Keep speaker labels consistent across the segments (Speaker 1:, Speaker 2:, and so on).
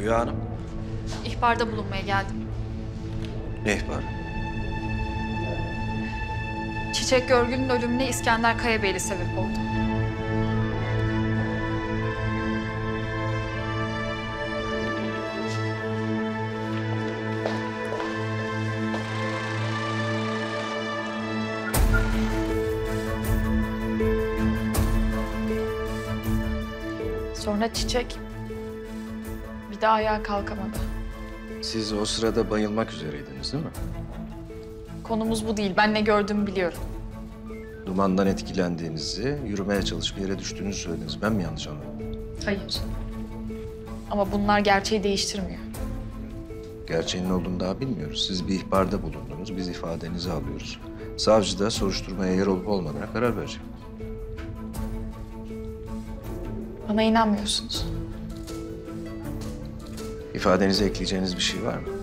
Speaker 1: Rüya Hanım.
Speaker 2: İhbarda bulunmaya geldim.
Speaker 1: Ne ihbarı?
Speaker 2: Çiçek Görgül'ün ölümüne İskender Kayabeyli sebep oldu. Sonra Çiçek bir daha ayağa kalkamadı.
Speaker 1: Siz o sırada bayılmak üzereydiniz değil mi?
Speaker 2: Konumuz bu değil. Ben ne gördüğümü biliyorum.
Speaker 1: Dumandan etkilendiğinizi, yürümeye çalışıp yere düştüğünüzü söylediniz. Ben mi yanlış anladım?
Speaker 2: Hayır. Ama bunlar gerçeği değiştirmiyor.
Speaker 1: Gerçeğin ne olduğunu daha bilmiyoruz. Siz bir ihbarda bulundunuz, biz ifadenizi alıyoruz. Savcı da soruşturmaya yer olup olmadığına karar verecek.
Speaker 2: Bana inanmıyorsunuz.
Speaker 1: İfadenize ekleyeceğiniz bir şey var mı?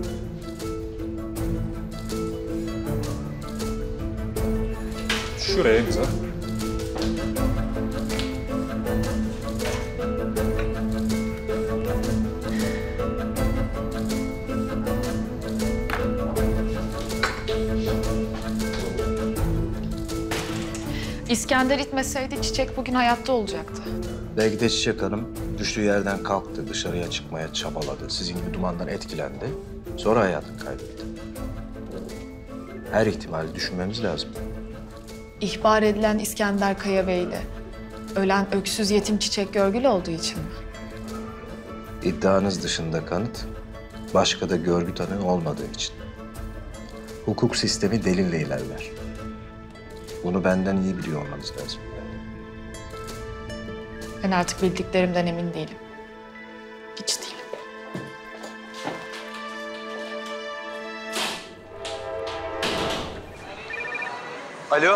Speaker 3: Şuraya imza.
Speaker 2: İskender itmeseydi Çiçek bugün hayatta olacaktı.
Speaker 1: Belki de Çiçek Hanım düştüğü yerden kalktı, dışarıya çıkmaya çabaladı. Sizin gibi dumandan etkilendi. Sonra hayatını kaybetti. Her ihtimali düşünmemiz lazım.
Speaker 2: İhbar edilen İskender Kayabeyli, ölen öksüz yetim Çiçek Görgül olduğu için mi?
Speaker 1: İddianız dışında kanıt, başka da görgü tanığı olmadığı için. Hukuk sistemi delille ilerler. Bunu benden iyi biliyor olmanız lazım.
Speaker 2: Ben artık bildiklerimden emin değilim. Hiç değilim.
Speaker 4: Alo.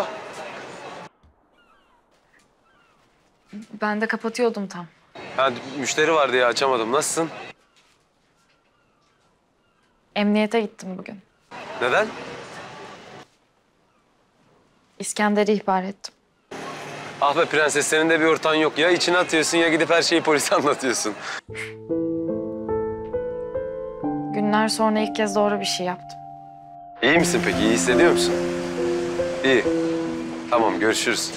Speaker 2: Ben de kapatıyordum tam.
Speaker 4: Ha, müşteri vardı ya, açamadım. Nasılsın?
Speaker 2: Emniyete gittim bugün.
Speaker 4: Neden?
Speaker 2: İskender'i ihbar ettim.
Speaker 4: Ah be prenses, senin de bir ortağın yok. Ya içine atıyorsun ya gidip her şeyi polise anlatıyorsun.
Speaker 2: Günler sonra ilk kez doğru bir şey yaptım.
Speaker 4: İyi misin peki? İyi hissediyor musun? İyi. Tamam, görüşürüz.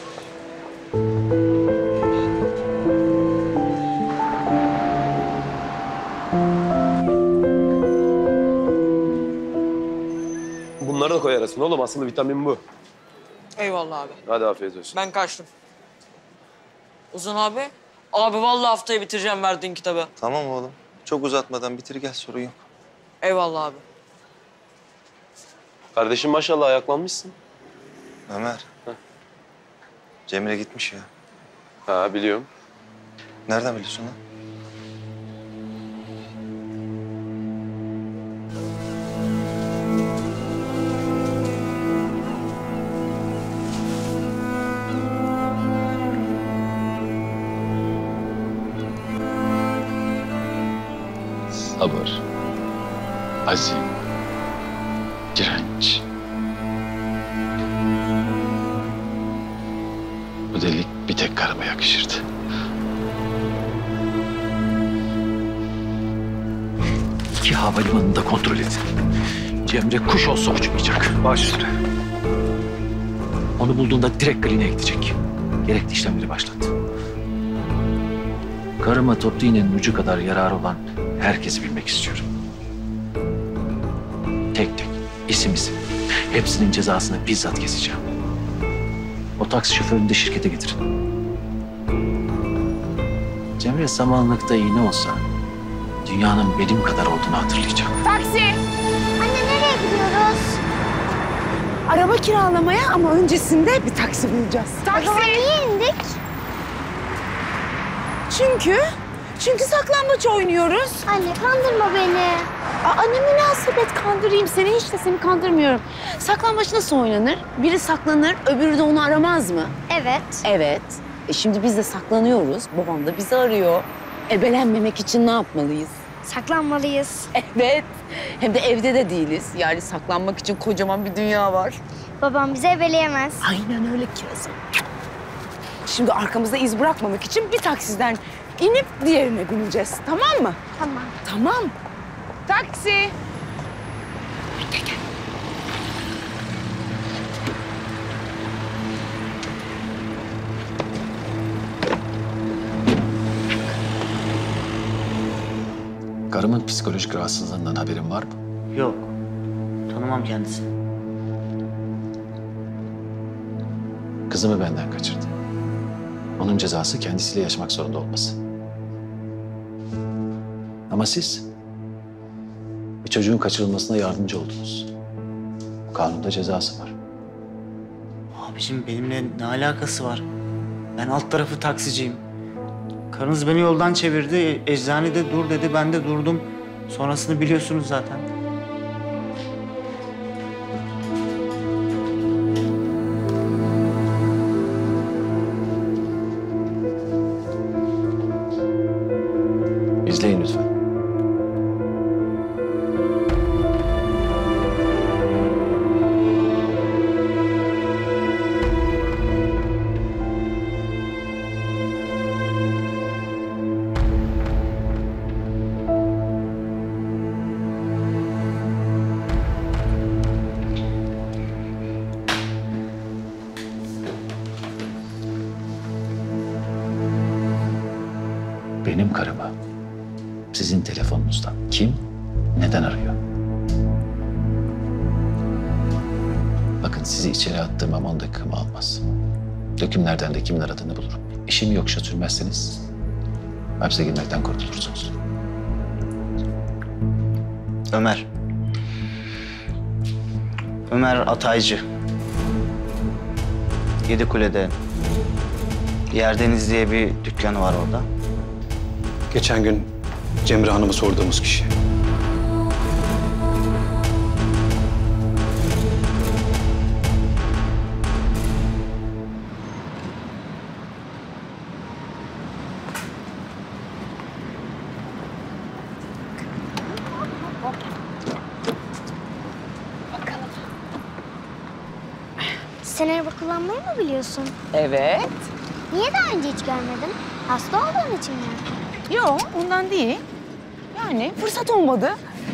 Speaker 4: Bunları da koy arasına oğlum. Aslında vitamin bu.
Speaker 5: Eyvallah abi.
Speaker 4: Hadi afiyet olsun.
Speaker 5: Ben kaçtım. Uzun abi. Abi vallahi haftayı bitireceğim verdiğin kitabı.
Speaker 6: Tamam oğlum. Çok uzatmadan bitir gel, sorun yok.
Speaker 5: Eyvallah abi.
Speaker 4: Kardeşim maşallah ayaklanmışsın.
Speaker 6: Ömer.
Speaker 4: Heh.
Speaker 6: Cemre gitmiş ya.
Speaker 4: Ha biliyorum.
Speaker 6: Nereden biliyorsun lan?
Speaker 7: Sabır, azim, direnç. Bu delik bir tek karıma yakışırdı. İki havalimanını da kontrol edin. Cemre kuş olsa uçmayacak. Baş üstüne. Onu bulduğunda direkt kliniğe gidecek. Gerekli işlemleri başlat. Karıma toplu iğnenin ucu kadar yararı olan herkesi bilmek istiyorum. Tek tek, isim isim. Hepsinin cezasını bizzat keseceğim. O taksi şoförünü de şirkete getirin. Cemre samanlıkta iğne olsa dünyanın benim kadar olduğunu hatırlayacak.
Speaker 8: Taksi! Anne nereye gidiyoruz? Araba kiralamaya ama öncesinde bir taksi bulacağız. Taksi! O zaman niye indik? Çünkü saklambaç oynuyoruz. Anne kandırma beni. Aa, ne münasebet kandırayım seni, hiç de seni kandırmıyorum. Saklambaç nasıl oynanır? Biri saklanır, öbürü de onu aramaz mı? Evet. Evet. Şimdi biz de saklanıyoruz, babam da bizi arıyor. Ebelenmemek için ne yapmalıyız?
Speaker 9: Saklanmalıyız.
Speaker 8: Evet. Hem de evde de değiliz. Yani saklanmak için kocaman bir dünya var.
Speaker 9: Babam bizi ebeleyemez.
Speaker 8: Aynen öyle Kirazım. Şimdi arkamızda iz bırakmamak için bir taksiden İnip diğerine bineceğiz. Tamam mı?
Speaker 9: Tamam.
Speaker 8: Tamam. Taksi.
Speaker 7: Karımın psikolojik rahatsızlığından haberin var mı?
Speaker 3: Yok. Tanımam kendisini.
Speaker 7: Kızımı benden kaçırdı. Onun cezası kendisiyle yaşamak zorunda olması. Ama siz bir çocuğun kaçırılmasına yardımcı oldunuz. Kanunda cezası var.
Speaker 3: Abicim benimle ne alakası var? Ben alt tarafı taksiciyim. Karınız beni yoldan çevirdi. Eczanede dur dedi. Ben de durdum. Sonrasını biliyorsunuz zaten.
Speaker 7: İzleyin lütfen. Benim karımı sizin telefonunuzdan kim, neden arıyor? Bakın sizi içeri attırmam 10 dakikamı almaz. Dökümlerden de kimin aradığını bulurum. İşimi yokuşa sürmezseniz hapse girmekten kurtulursunuz.
Speaker 3: Ömer. Ömer Ataycı. Yedikule'de Yerdeniz diye bir dükkanı var orada.
Speaker 10: Geçen gün Cemre Hanım'ı sorduğumuz kişi.
Speaker 9: Sen araba kullanmayı mı biliyorsun?
Speaker 8: Evet.
Speaker 9: Niye daha önce hiç görmedin? Hasta olduğun için mi?
Speaker 8: Yok, ondan değil. Yani fırsat olmadı.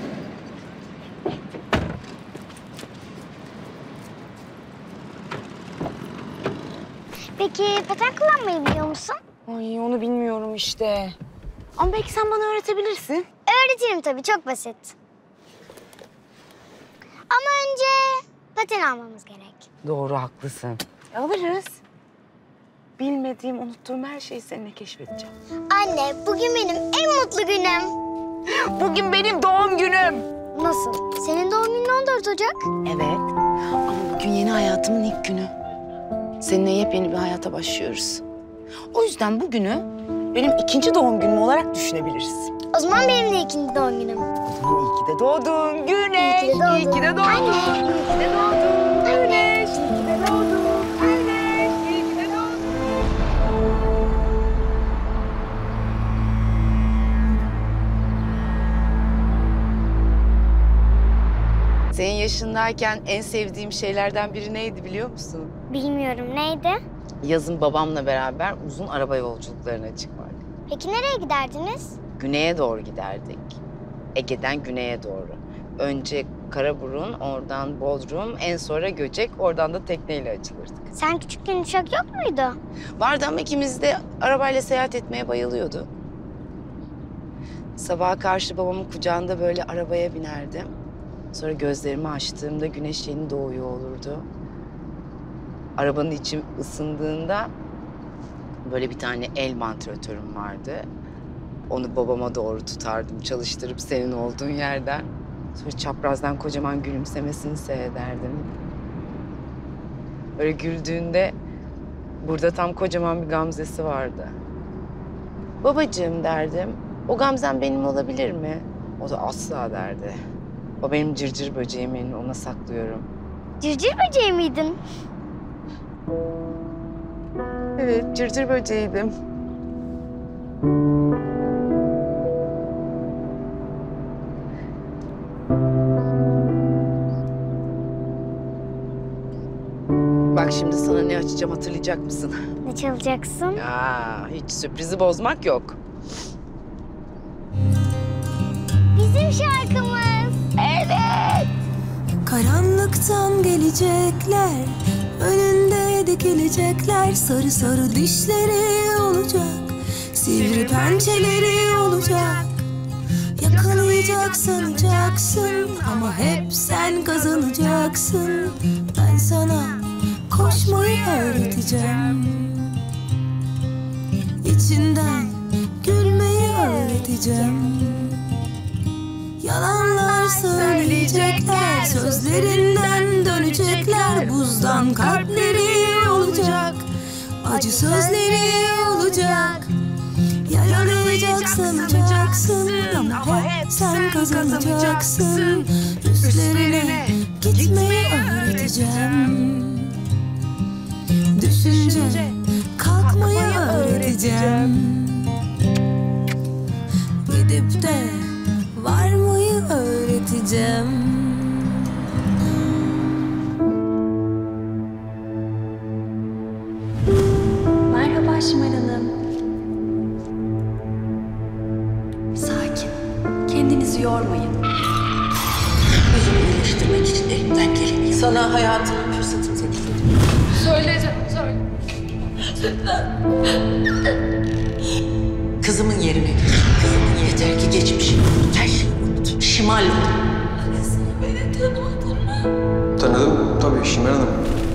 Speaker 9: Peki paten kullanmayı biliyor musun?
Speaker 8: Ay onu bilmiyorum işte. Ama belki sen bana öğretebilirsin.
Speaker 9: Öğretirim tabii, çok basit. Ama önce paten almamız gerek.
Speaker 8: Doğru, haklısın. Alırız. Bilmediğim, unuttuğum her şeyi seninle keşfedeceğim.
Speaker 9: Anne, bugün benim en mutlu günüm.
Speaker 8: Bugün benim doğum günüm.
Speaker 9: Nasıl? Senin doğum günün 14 Ocak.
Speaker 8: Evet. Ama bugün yeni hayatımın ilk günü. Seninle yepyeni bir hayata başlıyoruz. O yüzden bugünü benim ikinci doğum günüm olarak düşünebiliriz.
Speaker 9: O zaman benim de ikinci doğum günüm.
Speaker 8: O zaman iyi ki de doğdun Güneş.
Speaker 9: İyi ki de doğdun.
Speaker 8: İyi ki de doğdun.
Speaker 9: Anne.
Speaker 8: İyi ki de doğdun Güneş. İyi ki de doğdun Güneş. İyi ki de doğdun. Senin yaşındayken en sevdiğim şeylerden biri neydi biliyor musun?
Speaker 9: Bilmiyorum, neydi?
Speaker 8: Yazın babamla beraber uzun araba yolculuklarına çıkmak.
Speaker 9: Peki nereye giderdiniz?
Speaker 8: Güneye doğru giderdik. Ege'den güneye doğru. Önce Karaburun, oradan Bodrum, en sonra Göcek, oradan da tekneyle açılırdık.
Speaker 9: Sen küçükken uçak yok muydu?
Speaker 8: Vardı ama ikimiz de arabayla seyahat etmeye bayılıyordu. Sabaha karşı babamın kucağında böyle arabaya binerdim. Sonra gözlerimi açtığımda güneş yeni doğuyor olurdu. Arabanın içi ısındığında böyle bir tane el vantilatörüm vardı. Onu babama doğru tutardım, çalıştırıp senin olduğun yerden. Sonra çaprazdan kocaman gülümsemesini seyrederdim. Böyle güldüğünde burada tam kocaman bir gamzesi vardı. Babacığım derdim, o gamzem benim olabilir mi? O da asla derdi. O benim cırcır böceğim, benim ona saklıyorum.
Speaker 9: Cırcır böceği miydin?
Speaker 8: Evet, cırcır böceğiydim. Bak şimdi sana ne açacağım, hatırlayacak mısın?
Speaker 9: Ne çalacaksın?
Speaker 8: Ya hiç sürprizi bozmak yok.
Speaker 9: Bizim şarkımız. Evet.
Speaker 11: Karanlıktan gelecekler, önünde dikilecekler. Sarı sarı dişleri olacak, sivri pençeleri olacak. Yakalayacak sanacaksın ama hep sen kazanacaksın. Ben sana koşmayı öğreteceğim, İçinden gülmeyi öğreteceğim. Yalanlar söyleyecekler, sözlerinden dönecekler. Buzdan kalpleri olacak, acı sözleri olacak. Yaralayacak sanacaksın ama hep sen kazanacaksın. Üstlerine gitmeyi öğreteceğim, düşünce kalkmayı öğreteceğim. Gidip de varmayı öğreteceğim.
Speaker 12: Merhaba Şimal Hanım. Sakin. Kendinizi yormayın.
Speaker 13: Yüzünü iyileştirmek için elimden geleni. Sana hayatının fırsatını teklif
Speaker 12: Söyleyeceğim, söyle.
Speaker 13: Kızımın yerine geç. Kızımın yeter ki geçmişi unut. Her şeyi unut. Şimal ol.
Speaker 11: Annesini beni tanımadın mı?
Speaker 10: Tanıdım tabii Şimal Hanım.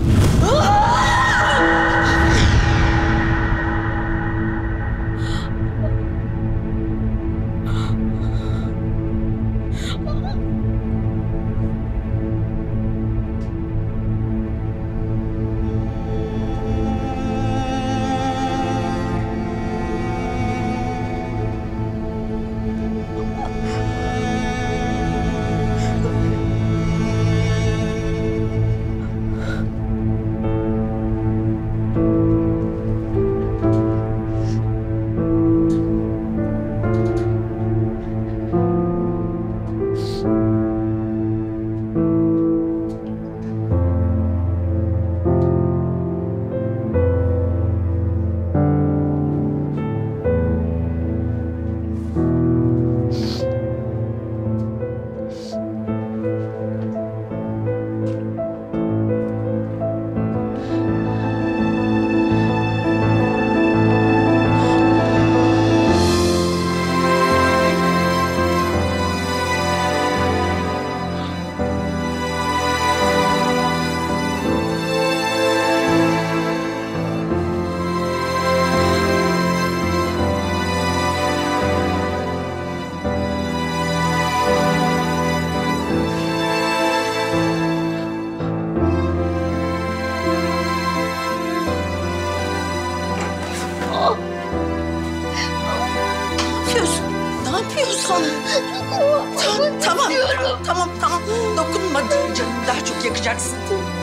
Speaker 13: Tamam. Dokunma canım. Daha çok yakacaksın.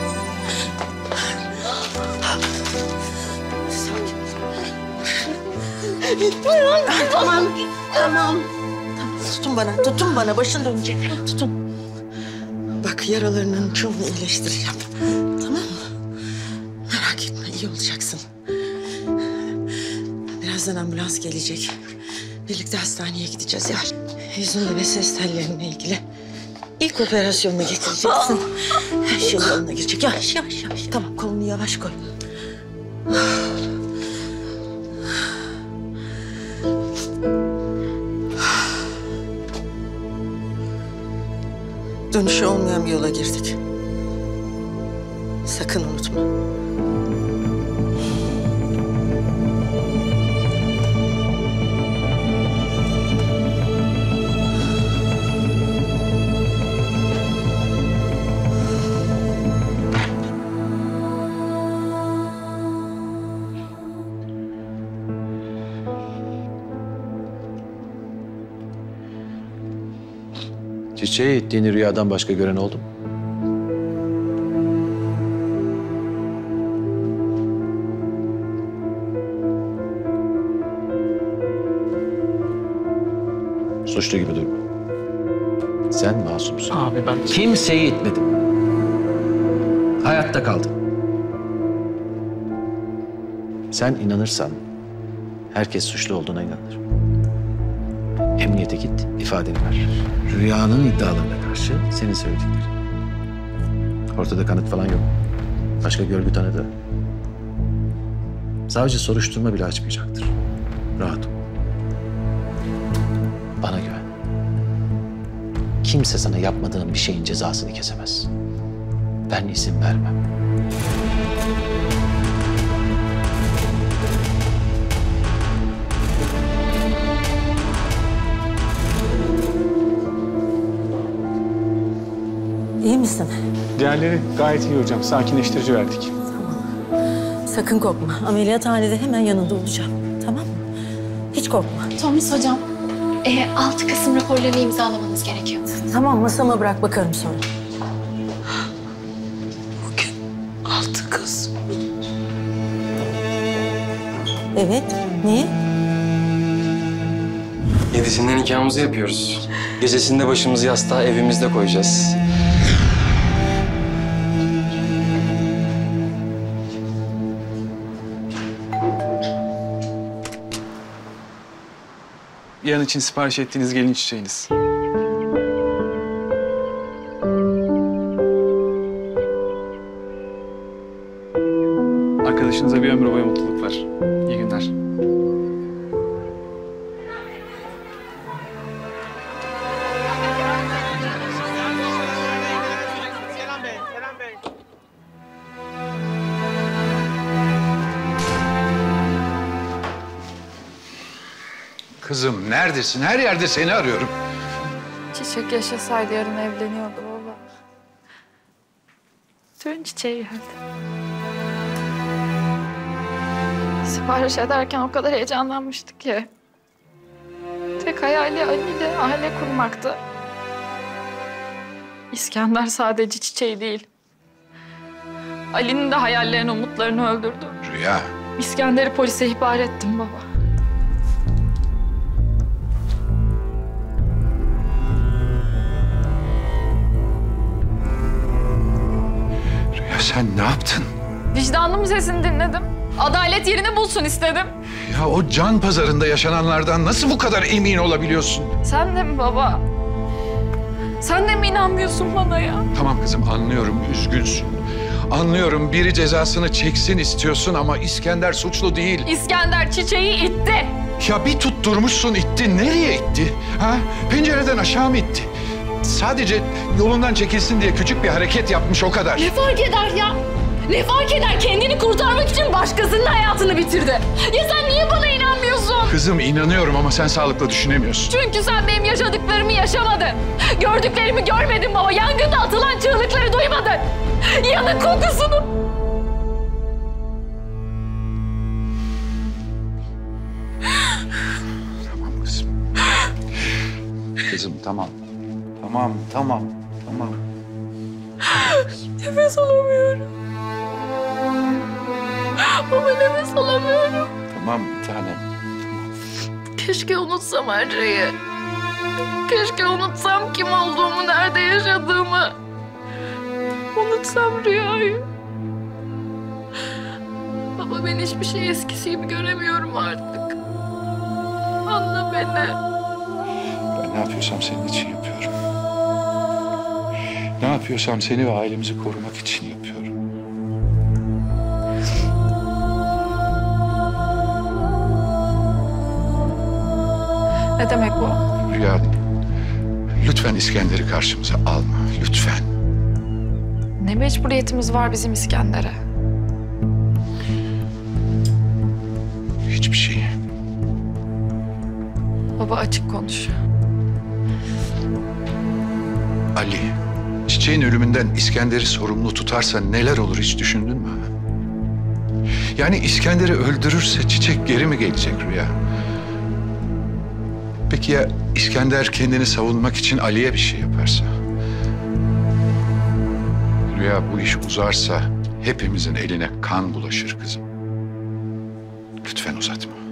Speaker 13: Sakin. Tamam. Tutun bana. Başın dönecek. Tutun. Bak yaralarının çoğunu iyileştireceğim. Tamam mı? Merak etme. İyi olacaksın. Birazdan ambulans gelecek. Birlikte hastaneye gideceğiz ya. Yüzünle ve ses tellerinle ilgili ilk operasyonunu getireceksin. Her şey yoluna girecek. Yavaş. Tamam, kolunu yavaş koy. Dönüşü olmayan bir yola girdik. Sakın unutma.
Speaker 7: Çiçeği ittiğini rüyadan başka gören oldu mu? Suçlu gibi durma. Sen masumsun.
Speaker 3: Abi ben...
Speaker 7: Kimseyi itmedin. Hayatta kaldın. Sen inanırsan herkes suçlu olduğuna inanır. Emniyete git, ifadeni ver. Rüyanın iddialarına karşı senin söyledikleri. Ortada kanıt falan yok. Başka görgü tanıdı. Savcı soruşturma bile açmayacaktır. Rahat ol. Bana güven. Kimse sana yapmadığın bir şeyin cezasını kesemez. Ben izin vermem.
Speaker 13: İyi misin?
Speaker 10: Diğerleri gayet iyi hocam. Sakinleştirici verdik.
Speaker 13: Sakın korkma. Ameliyathanede hemen yanında olacağım. Tamam mı? Hiç korkma.
Speaker 12: Thomas hocam, 6 Kasım raporlarını imzalamanız gerekiyor.
Speaker 13: Tamam, masama bırak, bakarım sonra.
Speaker 11: 6 Kasım.
Speaker 13: Evet, niye?
Speaker 14: 7'sinde nikahımızı yapıyoruz. Gecesinde başımızı yastığa evimizde koyacağız.
Speaker 10: Yarın için sipariş ettiğiniz gelin çiçeğiniz. Arkadaşınıza bir ömür boyu mutluluklar. İyi günler.
Speaker 15: Kızım neredesin? Her yerde seni arıyorum.
Speaker 2: Çiçek yaşasaydı yarın evleniyordu baba. Dün çiçeği geldi. Sipariş ederken o kadar heyecanlanmıştık ki. Tek hayali Ali ile aile kurmaktı. İskender sadece çiçeği değil. Ali'nin de hayallerini, umutlarını öldürdü.
Speaker 15: Rüya.
Speaker 2: İskender'i polise ihbar ettim baba.
Speaker 15: Rüya sen ne yaptın?
Speaker 2: Vicdanımın sesini dinledim. Adalet yerini bulsun istedim.
Speaker 15: Ya o can pazarında yaşananlardan nasıl bu kadar emin olabiliyorsun?
Speaker 2: Sen de mi baba? Sen de mi inanmıyorsun bana ya?
Speaker 15: Tamam kızım anlıyorum, üzgünsün. Anlıyorum biri cezasını çeksin istiyorsun ama İskender suçlu değil.
Speaker 2: İskender çiçeği itti.
Speaker 15: Ya bir tutturmuşsun itti. Nereye itti? Ha? Pencereden aşağı mı itti? Sadece yolundan çekilsin diye küçük bir hareket yapmış o kadar.
Speaker 12: Ne fark eder ya? Ne fark eder? Kendini kurtarmak için başkasının hayatını bitirdi. Ya sen niye bana inanmıyorsun?
Speaker 15: Kızım inanıyorum ama sen sağlıklı düşünemiyorsun.
Speaker 2: Çünkü sen benim yaşadıklarımı yaşamadın. Gördüklerimi görmedin baba. Yangında atılan çığlıkları duymadın. Yanık kokusunu.
Speaker 15: Tamam kızım. Kızım tamam. Tamam.
Speaker 2: Nefes alamıyorum. Baba nefes alamıyorum.
Speaker 15: Tamam bir tanem.
Speaker 2: Keşke unutsam her şeyi. Keşke unutsam kim olduğumu, nerede yaşadığımı. Unutsam rüyayı. Baba ben hiçbir şey eskisi gibi göremiyorum artık. Anla beni.
Speaker 15: Ben ne yapıyorsam senin için yapıyorum. Ne yapıyorsam seni ve ailemizi korumak için yapıyorum.
Speaker 2: Ne demek bu?
Speaker 15: Rüya, lütfen İskender'i karşımıza alma. Lütfen.
Speaker 2: Ne mecburiyetimiz var bizim İskender'e?
Speaker 15: Hiçbir şey.
Speaker 2: Baba açık konuş.
Speaker 15: Ali, Çiçek'in ölümünden İskender'i sorumlu tutarsa neler olur hiç düşündün mü? Yani İskender'i öldürürse Çiçek geri mi gelecek Rüya? Peki ya İskender kendini savunmak için Ali'ye bir şey yaparsa? Rüya bu iş uzarsa hepimizin eline kan bulaşır kızım. Lütfen uzatma.